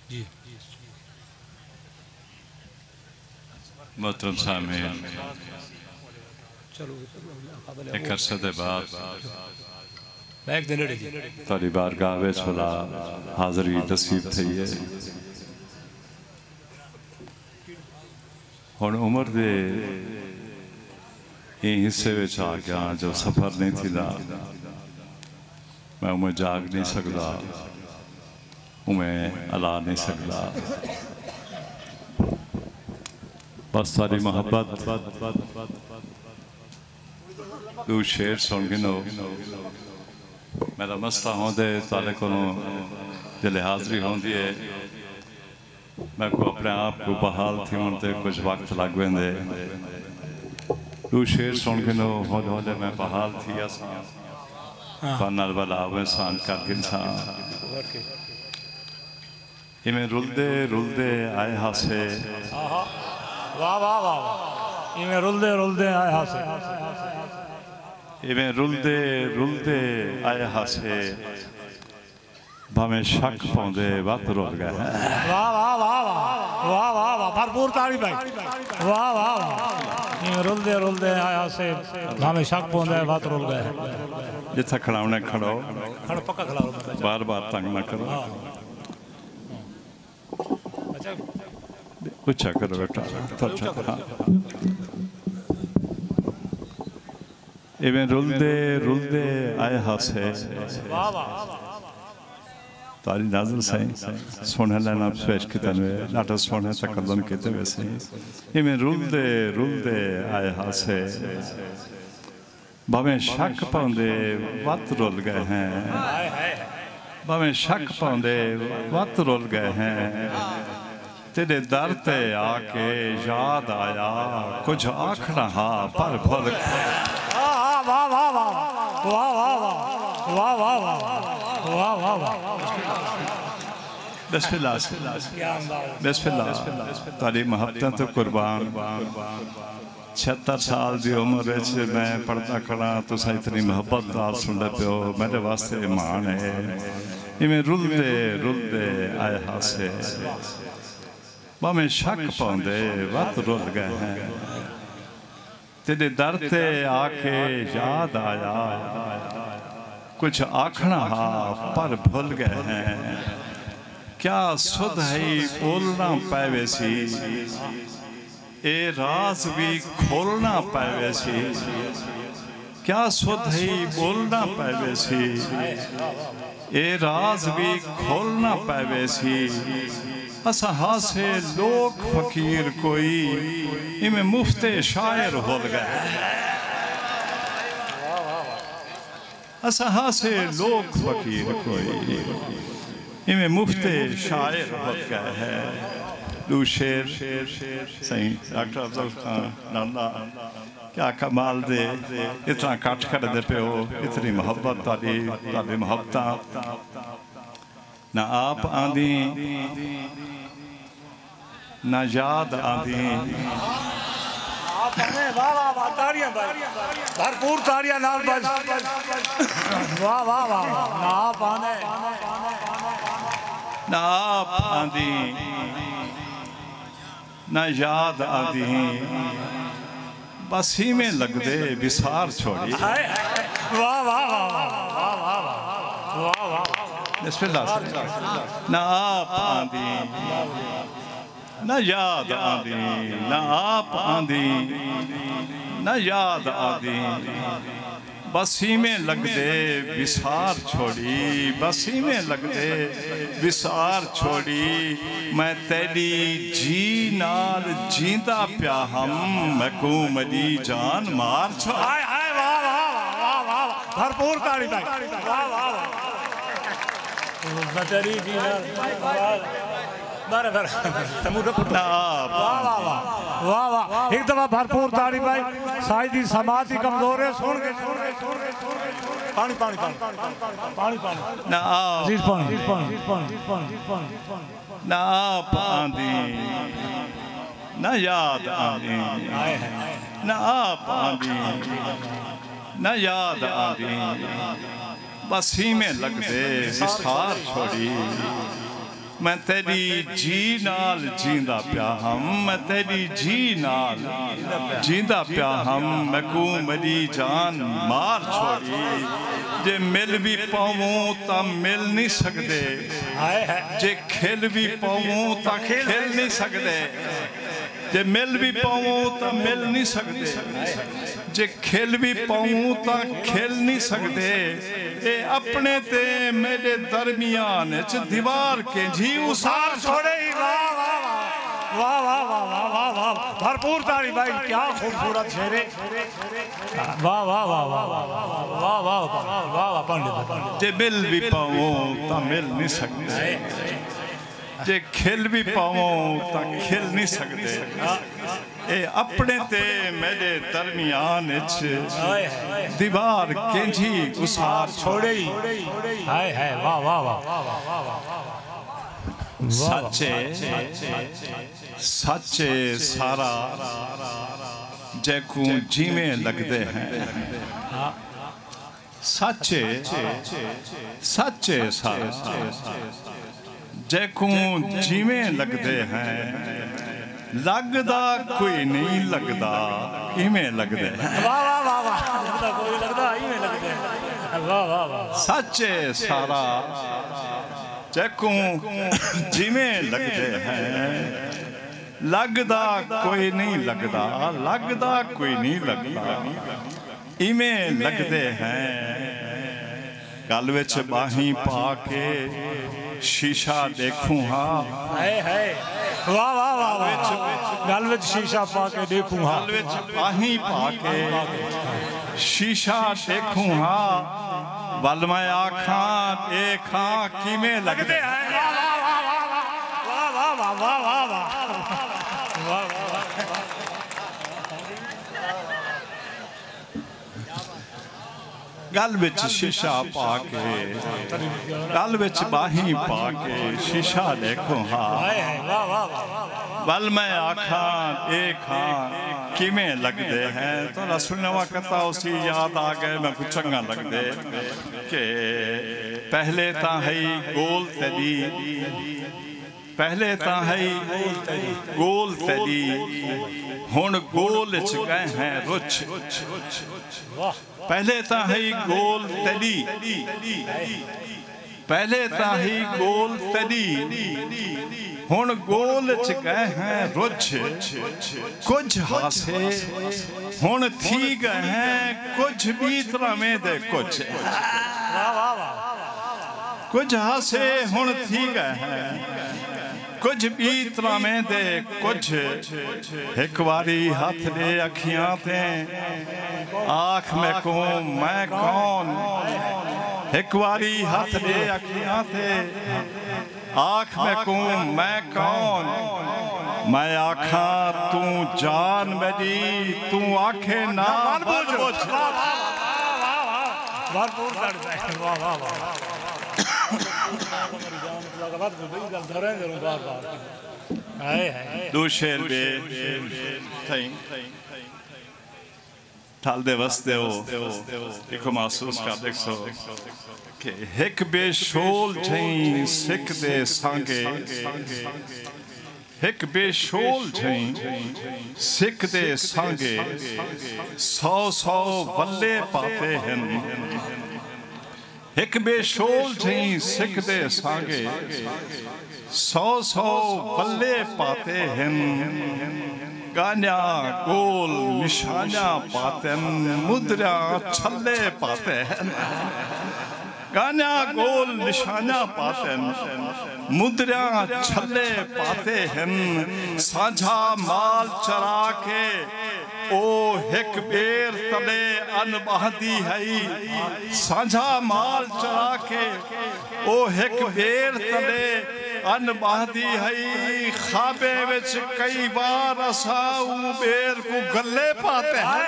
जी मोहतरम सामीन, एक अरसे के बाद तारी बारगाह विच भला हाज़री नसीब थी है। हुण उम्र दे ये हिस्से विच आ गया जो सफ़र नहीं थी दा, मैं उमें जाग नहीं सकता, उमें अला नहीं सकता। बस सारी मोहब्बत दो शेर सुन के नो मेरा मसला होंदे ताले को जले हाज़री होंदी है, मैं को अपने आप को बहाल थी होंदे कुछ वक्त लग वेंदे। दो शेर सुन के नो होले होले मैं बहाल थी असा पन्नल वाला इंसान कर इंसान इमें रुलदे रुलदे आए हासे। वाह वाह वाह इमें रुलदे रुलदे आए हासे, इमें रुलदे रुलदे आए हासे, भावें शक पाउंदे वत रुल गए। वाह वाह वाह वाह वाह वाह भरपूर ताड़ी भाई, वाह वाह वाह इमें रुलदे रुलदे आए हासे, भावें शक पाउंदे वत रुल गए। जिथे खड़ावने खड़ो, खड़ो पक्का खड़ाओ, बार बार तंग ना करो। अच्छा करो बेटा, इवें रुलदे रुलदे आए हासे, तारी नाज़र सही सोने लेना पेश कितने में नाटा सोने तकल्लुम कितने वैसे इवें रुलदे रुलदे आए हासे, भावें शक पाउंदे वत रुल गए हैं, भावें शक पाउंदे वत रुल गए हैं। तेरे दर ते आके याद आया कुछ आखना हा पर भूल गए। वाह वाह वाह वाह वाह वाह वाह वाह वाह वाह बिस्मिल्लाह बिस्मिल्लाह तारी मोहब्बत तो कुर्बान। 76 साल की उम्र मैं पढ़ता खड़ा तुसा इतनी मोहब्बत नाल सुनदे पियो, मेरे वास्ते मान है। इवें रुलदे रुलदे आए हासे, भावें शक पाउंदे वत रुल गए हैं। तेरे दर ते आके याद आया कुछ आखना हा पर भूल गए हैं। क्या सुध है बोलना पावे सी, ए राज भी खोलना पावे सी। क्या सुध है बोलना पावे सी, ए राज भी खोलना पावे सी। असा हासे लोग फकीर कोई इमें मुफ्ते शायर हो गए। असा हासे लोग फकीर कोई इमें मुफ्ते शायर हो गए हैं। दो शेर सही डॉक्टर अफजल खान नाना क्या कमाल दे इतना कट कर दे पे हो, इतनी मोहब्बत ताली ताली मोहब्बत ना आप आंदी ना याद आंदी। भरपूर ताड़ियां नाल बज, वाह वाह वाह ना आप आंदे ना आप आंदी ना याद आंदी, बस ही में लगदे विसार छोड़ी। वाह वाह वाह वाह वाह वाह बिस्मिल्लाह। ना आप आंदी ना याद आंदी, ना आप आंदी ना याद आंदी, बसी में लगदे विसार छोड़ी। बसी में लगदे विसार छोड़ी, मैं तेरी जी नाल जींदा प्या हम मैकू मदी जान मार छो। हाय हाय वाह वाह वाह वाह भरपूर ताड़ी भाई, वाह वाह तेरी जी वाह वाह वाह एक दफा भरपूर ताड़ी भाई। साइदी समाज की कमजोर है, सुन के पानी पानी पानी पानी पानी ना ना आप आंदी ना याद आंदी, ना आप आंदी ना याद आंदी, बस ही में लगदे विसार छोड़ी। मैं तेरी जी नाल जींदा प्या हम, मैं तेरी जी नाल जींदा प्या हम। मैं को मेरी जान मार छोड़ी, जे मिल भी पाऊं ता मिल नहीं सकते, जे खेल भी पाऊं ता खेल नहीं सकते, जे मिल भी पाऊं ता मिल नहीं सकते, जे खेल भी पाऊं ता खेल नहीं सकते। ए अपने ते मेरे दरमियान च दीवार के जी उसार छोड़े ही। वाह वाह वाह वाह वाह वाह वाह वाह, भरपूर ताली भाई, क्या खूबसूरत शेरे। वाह वाह वाह वाह वाह वाह वाह वाह वाह पंडित। जे मिल भी पाऊं ता मिल नहीं सकते, जे खेल भी पाऊं ता खेल नहीं सकते। ए अपने ते मेरे दरमियान च दीवार केंझी उसार छोड़े ही। हाय हाय वाह वाह वाह। सच्चे सच्चे सारा जैकू जीवे लगते हैं, सच्चे सच्चे सारा जैकू जीवे लगते हैं। लगदा कोई नहीं लगदा इवें लगते हैं। वाह वाह वाह वाह, लगदा कोई लगदा इवें लगते हैं। वाह वाह वाह, सच्चे सारा जैकू जिमें लगते हैं। लगदा कोई नहीं लगदा, लगदा कोई नहीं लगदा इवें लगते हैं। गल विच बाहीं पा के शीशा देखूं हाँ। वाह वाह वाह, गल विच शीशा पा के देखूं हाँ। गल विच बाहीं पा के शीशा देखूं हाँ। वल मैं आखा देखा किमें लगते हैं। वाह वाह वाह वाह वाह वाह। गल विच शीशा पा के, गल विच बाहीं पा के शीशा देखो हाँ। वल मैं आखा देखा किमें लगते हैं। तो सुनने वक़्ता उसी याद आ गए मैं कुछ चंगा लगते के पहले ता है गोल तली, पहले ता है गोल तली, हुण गोल च गए हैं रुच। पहले ता है गोल तली, पहले ता है गोल तली, हुण गोल च गए हैं रुच। कुछ हासे हुण थी गए हैं कुछ भी तरह में दे कुछ। कुछ हासे हुण थी गए हैं कुछ भी तरह में दे कुछ। एक बारी हाथ दे अखियां ते आँख में को मैं कौन। एक बारी हाथ दे अखियां ते आँख में को मैं कौन। मैं आखा तू जान मेरी, तू आखे ना बोझ। दो शेर बे ठाल दे वस्ते हो एक महसूस कर देखो कि एक बेशोल छई सिख दे सांगे। एक बेशोल छई सिख दे सांगे, 100 वल्ले पाते हैं। एक बेशोल छई सिख दे सांगे, 100 वल्ले पाते हैं। गान्या गोल निशाना पाते हैं, मुद्रा छल्ले पाते हैं। गान्या गोल निशाना पाते हैं, मुद्रा छल्ले पाते हैं। साझा माल चरा के ओ एक बेर तले अनबहदी है। साझा माल चरा के ओ एक बेर तले अनबहदी है। खाबे विच कई बार असा बेर को गले पाते हैं।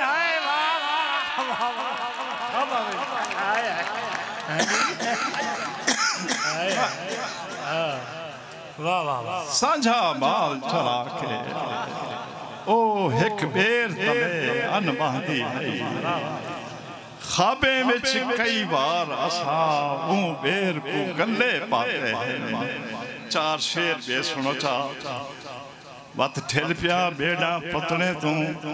साझा माल चरा के ओ एक बेर तले अनबहदी है। खाबे विच कई बार असा बेर को गले पाते हैं। चार शेर बे सुनो चा वत ठेल पिया बेड़ा पतने तू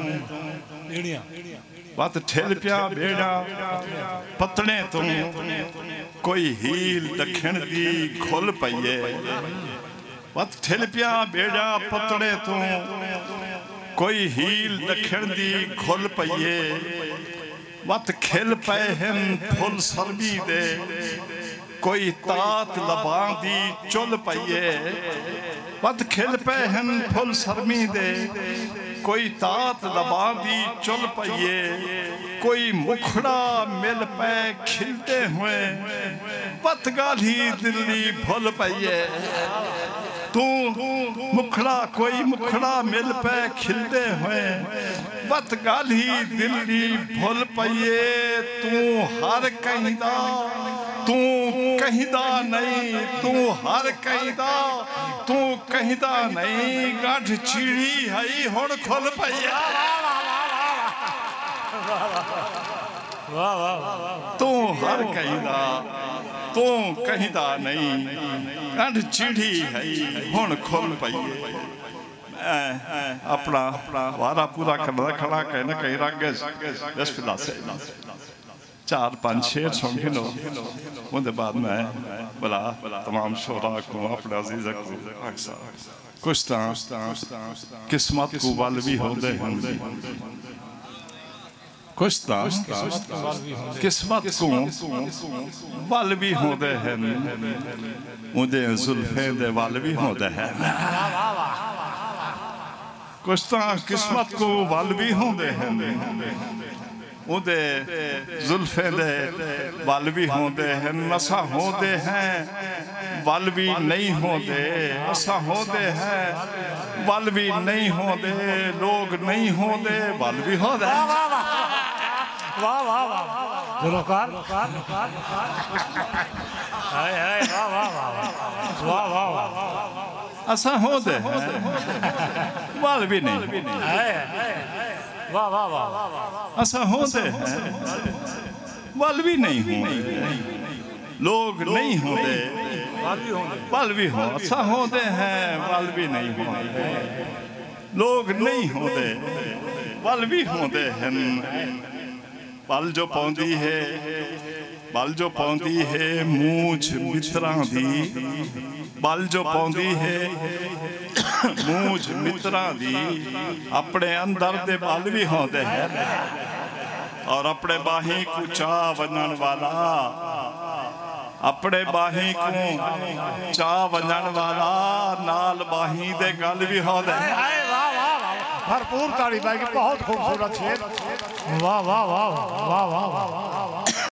वत ठेल पिया बेड़ा पतने तू कोई हील दखण दी खुल पईए वत ठेल पिया बेड़ा पतने तू कोई हील दखण दी खुल पईए वत खिल पे हम फुल सरबी दे कोई तात लबां दी चुल पईए वत खिल पे हम फुल सरमी दे कोई तात लबां दी चुल पईए कोई मुखड़ा मिल पे खिलते हुए वत गाली दिल्ली भुल पईए तू मुखड़ा कोई मुखड़ा मिल पे खिलते हुए वत गाली दिल्ली भुल पईए तू हर कहिंदा तू कहिंदा नहीं तू हर कहिंदा तू कहिंदा नहीं गढ़ चिड़ी हई हुण खुल पईए तू हर कहिंदा तू कहिंदा नहीं गढ़ चिड़ी हई हुण खुल पईए अपना वारा पूरा करना खड़ा कहना कहीं रंग बिस्मिल्लाह से 4-5 शेर सुन के नो उनके बाद में बुला तमाम शोरा को अपने अजीज़ को अक्सर कुछ किस्मत को वाल भी होते हैं कुछ किस्मत को वाल भी होते हैं उनके जुल्फे दे वाल भी होते हैं कुछ किस्मत को वाल भी होते हैं उदे जुल्फे दे वाल भी होते हैं नशा होते हैं वाल भी नहीं होते नशा होते हैं वाल भी नहीं होते लोग नहीं होते वाल भी होते वाह वाह वाह गुलकार हाय हाय वाह वाह वाह वाह वाह ऐसा होते हैं वाल भी नहीं वाह वाह वाह ऐसा होते हैं वाल भी नहीं होते लोग नहीं होते वाल भी हो ऐसा होते हैं वाल भी नहीं होते लोग नहीं होते वाल भी होते हैं बल जो पौंदी है बल जो पौंदी है मूछ मित्रां दी बल जो पौंदी है मूछ मित्रां दी अपने अंदर दे बल भी होते हैं और अपने बाही को चा वजन वाला अपने बाही को चा वजन वाला नाल बाही दे गल भी होते हैं भरपूर ताड़ी भाई की बहुत खूबसूरत शेर वाह वाह वाह वाह वाह वाह।